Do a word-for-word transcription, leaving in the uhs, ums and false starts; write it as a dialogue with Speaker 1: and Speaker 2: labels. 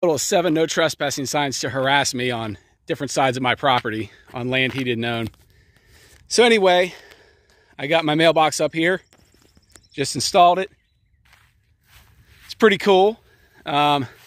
Speaker 1: Total of seven no trespassing signs to harass me on different sides of my property on land he didn't own. So anyway, I got my mailbox up here, just installed it. It's pretty cool. Um,